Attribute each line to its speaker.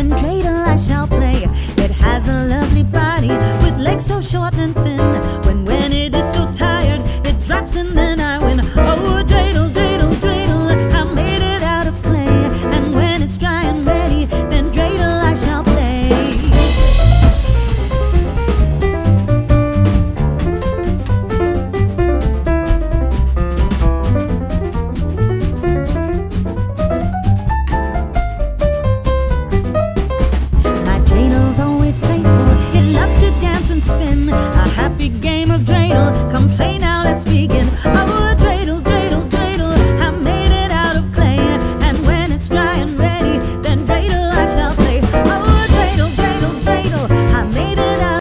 Speaker 1: dreidel I shall play. It has a lovely body with legs so short and thin.